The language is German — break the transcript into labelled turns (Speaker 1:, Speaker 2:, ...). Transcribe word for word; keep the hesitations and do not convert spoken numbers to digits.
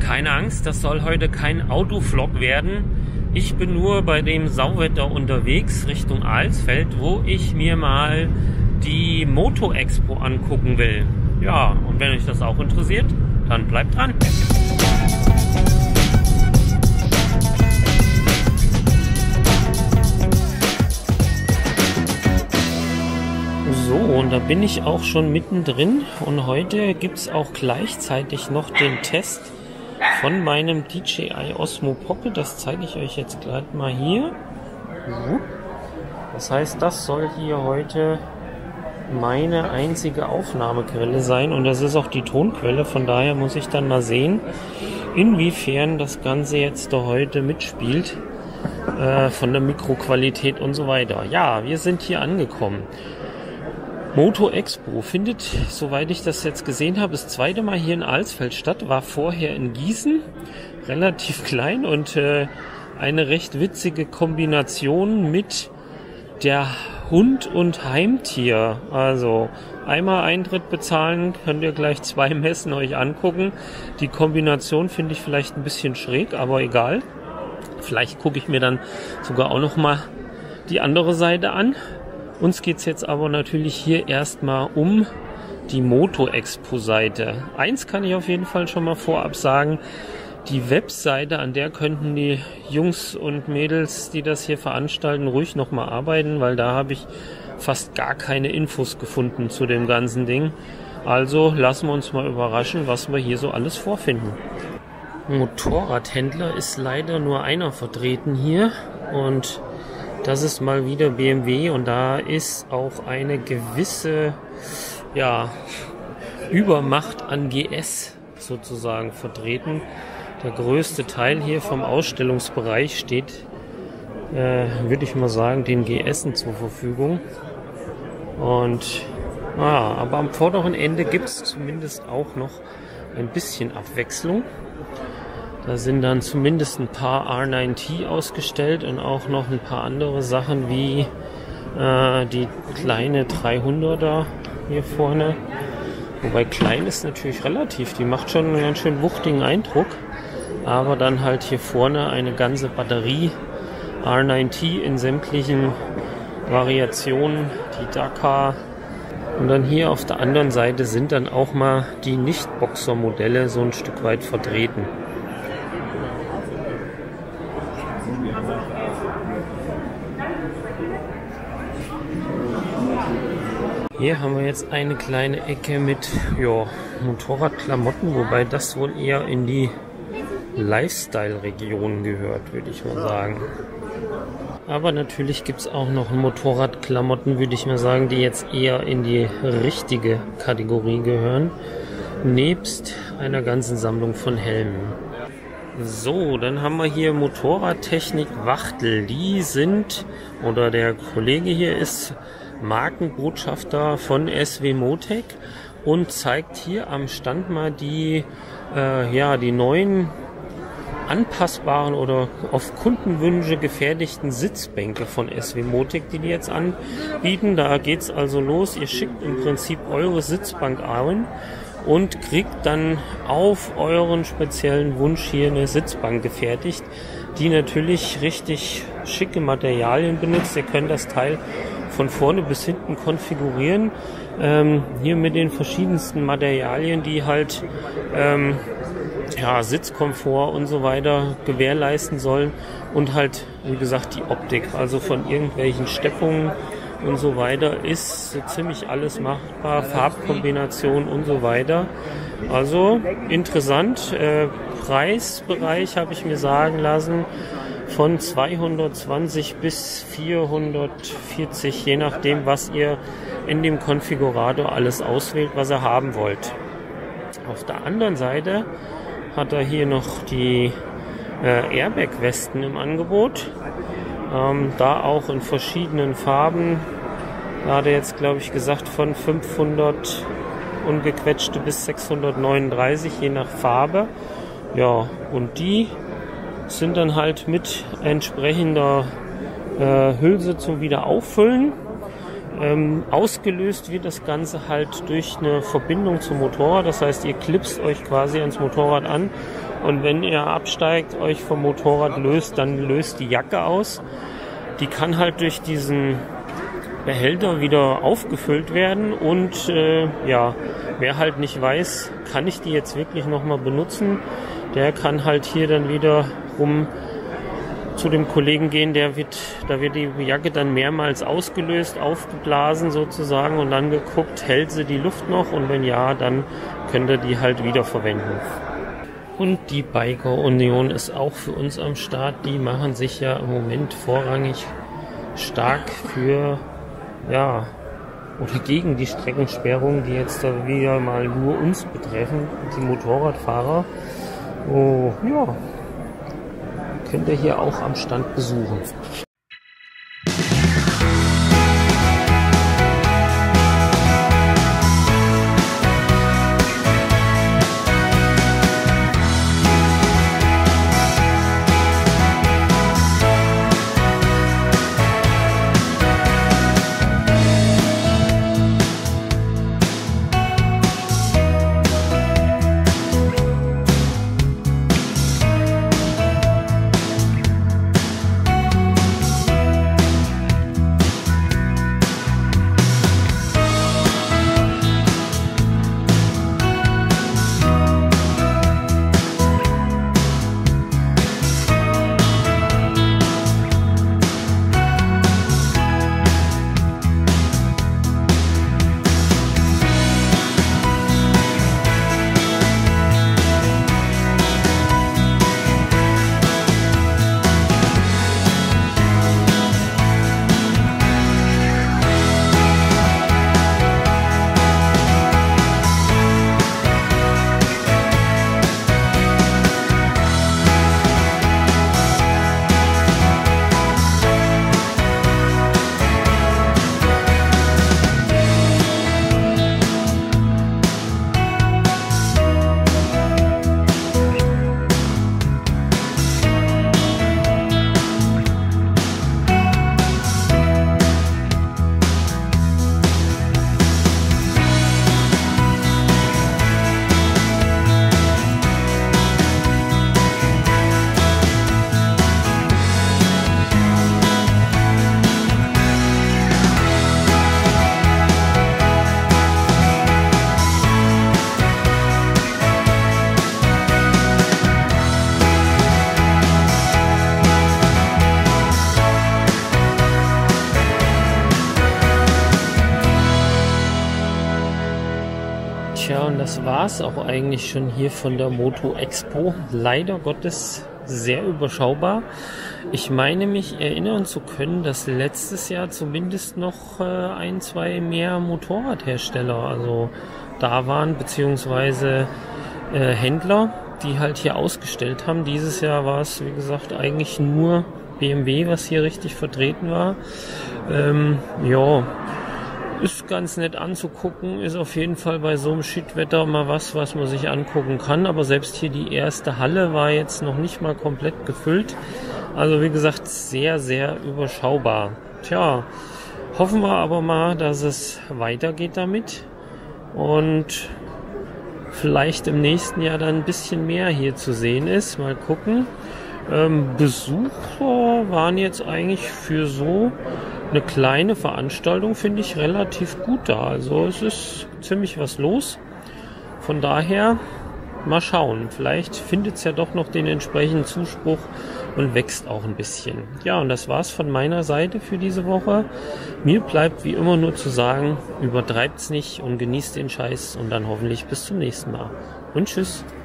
Speaker 1: keine Angst, das soll heute kein Autovlog werden. Ich bin nur bei dem Sauwetter unterwegs Richtung Alsfeld, wo ich mir mal die Moto Expo angucken will. Ja, und wenn euch das auch interessiert, dann bleibt dran. So, und da bin ich auch schon mittendrin und heute gibt es auch gleichzeitig noch den Test von meinem D J I Osmo Pocket. Das zeige ich euch jetzt gleich mal hier. Das heißt, das soll hier heute meine einzige Aufnahmequelle sein und das ist auch die Tonquelle. Von daher muss ich dann mal sehen, inwiefern das Ganze jetzt da heute mitspielt, äh, von der Mikroqualität und so weiter. Ja, wir sind hier angekommen. Moto Expo findet, soweit ich das jetzt gesehen habe, das zweite Mal hier in Alsfeld statt, war vorher in Gießen, relativ klein und äh, eine recht witzige Kombination mit der Hund- und Heimtier. Also einmal Eintritt bezahlen, könnt ihr gleich zwei Messen euch angucken. Die Kombination finde ich vielleicht ein bisschen schräg, aber egal. Vielleicht gucke ich mir dann sogar auch noch mal die andere Seite an. Uns geht es jetzt aber natürlich hier erstmal um die Moto Expo Seite. Eins kann ich auf jeden Fall schon mal vorab sagen, die Webseite, an der könnten die Jungs und Mädels, die das hier veranstalten, ruhig nochmal arbeiten, weil da habe ich fast gar keine Infos gefunden zu dem ganzen Ding. Also lassen wir uns mal überraschen, was wir hier so alles vorfinden. Motorradhändler ist leider nur einer vertreten hier und das ist mal wieder B M W und da ist auch eine gewisse ja, Übermacht an G S sozusagen vertreten. Der größte Teil hier vom Ausstellungsbereich steht, äh, würde ich mal sagen, den G S'en zur Verfügung. Und ah, aber am vorderen Ende gibt es zumindest auch noch ein bisschen Abwechslung. Da sind dann zumindest ein paar R neun T ausgestellt und auch noch ein paar andere Sachen wie äh, die kleine dreihunderter hier vorne. Wobei klein ist natürlich relativ, die macht schon einen ganz schön wuchtigen Eindruck. Aber dann halt hier vorne eine ganze Batterie R neun T in sämtlichen Variationen, die Dakar. Und dann hier auf der anderen Seite sind dann auch mal die Nicht-Boxer-Modelle so ein Stück weit vertreten. Hier haben wir jetzt eine kleine Ecke mit ja, Motorradklamotten, wobei das wohl eher in die Lifestyle-Region gehört, würde ich mal sagen. Aber natürlich gibt es auch noch Motorradklamotten, würde ich mal sagen, die jetzt eher in die richtige Kategorie gehören, nebst einer ganzen Sammlung von Helmen. So, dann haben wir hier Motorradtechnik Wachtel. Die sind, oder der Kollege hier ist Markenbotschafter von S W Motec und zeigt hier am Stand mal die, äh, ja, die neuen anpassbaren oder auf Kundenwünsche gefertigten Sitzbänke von S W Motec, die die jetzt anbieten. Da geht es also los. Ihr schickt im Prinzip eure Sitzbank ein und kriegt dann auf euren speziellen Wunsch hier eine Sitzbank gefertigt, die natürlich richtig schicke Materialien benutzt. Ihr könnt das Teil von vorne bis hinten konfigurieren. Ähm, hier mit den verschiedensten Materialien, die halt ähm, ja, Sitzkomfort und so weiter gewährleisten sollen und halt, wie gesagt, die Optik. Also von irgendwelchen Steppungen und so weiter ist so ziemlich alles machbar, Farbkombination und so weiter. Also interessant. Äh, Preisbereich habe ich mir sagen lassen, von zweihundertzwanzig bis vierhundertvierzig, je nachdem, was ihr in dem Konfigurator alles auswählt, was ihr haben wollt. Auf der anderen Seite hat er hier noch die äh, Airbag-Westen im Angebot. Ähm, da auch in verschiedenen Farben. Da hat er jetzt, glaube ich, gesagt, von fünfhundert ungequetschte bis sechshundertneununddreißig, je nach Farbe. Ja, und die sind dann halt mit entsprechender äh, Hülse zum Wiederauffüllen. Ähm, ausgelöst wird das Ganze halt durch eine Verbindung zum Motorrad. Das heißt, ihr klipst euch quasi ans Motorrad an Und wenn ihr absteigt, euch vom Motorrad löst, dann löst die Jacke aus. Die kann halt durch diesen Behälter wieder aufgefüllt werden und äh, ja, wer halt nicht weiß, kann ich die jetzt wirklich nochmal benutzen, der kann halt hier dann wieder rum zu dem Kollegen gehen, der wird, da wird die Jacke dann mehrmals ausgelöst, aufgeblasen sozusagen und dann geguckt, hält sie die Luft noch und wenn ja, dann könnt ihr die halt wieder verwenden. Und die Biker Union ist auch für uns am Start, die machen sich ja im Moment vorrangig stark für ja, oder gegen die Streckensperrungen, die jetzt da wieder mal nur uns betreffen, die Motorradfahrer. Oh, ja, könnt ihr hier auch am Stand besuchen. Tja, und das war's auch eigentlich schon hier von der Moto Expo. Leider Gottes sehr überschaubar. Ich meine mich erinnern zu können, dass letztes Jahr zumindest noch äh, ein, zwei mehr Motorradhersteller also da waren, beziehungsweise äh, Händler, die halt hier ausgestellt haben. Dieses Jahr war es, wie gesagt, eigentlich nur B M W, was hier richtig vertreten war. Ähm, ja, ist ganz nett anzugucken, ist auf jeden Fall bei so einem Shitwetter mal was, was man sich angucken kann. Aber selbst hier die erste Halle war jetzt noch nicht mal komplett gefüllt. Also wie gesagt, sehr, sehr überschaubar. Tja, hoffen wir aber mal, dass es weitergeht damit. Und vielleicht im nächsten Jahr dann ein bisschen mehr hier zu sehen ist. Mal gucken. Ähm, Besucher waren jetzt eigentlich für so eine kleine Veranstaltung, finde ich, relativ gut da. Also es ist ziemlich was los. Von daher mal schauen. Vielleicht findet es ja doch noch den entsprechenden Zuspruch und wächst auch ein bisschen. Ja, und das war's von meiner Seite für diese Woche. Mir bleibt wie immer nur zu sagen, übertreibt's nicht und genießt den Scheiß und dann hoffentlich bis zum nächsten Mal. Und tschüss.